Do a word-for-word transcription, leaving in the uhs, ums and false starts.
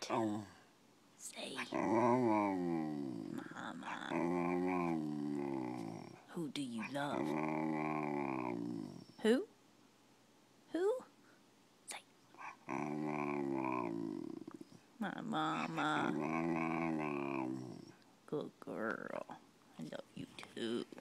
Say, Mama. Who do you love? Who? Who? Say, my mama. Good girl. I love you too.